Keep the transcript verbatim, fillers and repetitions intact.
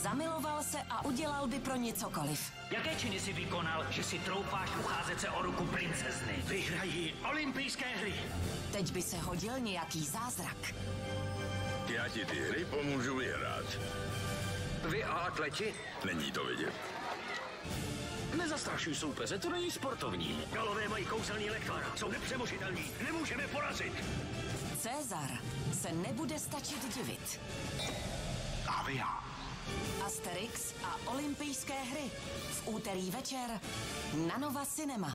Zamiloval se a udělal by pro ně cokoliv. Jaké činy si vykonal, že si troufáš ucházet se o ruku princezny? Vyhrají olympijské hry. Teď by se hodil nějaký zázrak. Já ti ty hry pomůžu vyhrát. Vy a atleti? Není to vidět. Nezastrašuj soupeře, to není sportovní. Galové mají kouzelný lektor, jsou nepřemožitelní, nemůžeme porazit. Cezar se nebude stačit divit. Avia. Asterix a olympijské hry v úterý večer na Nova Cinema.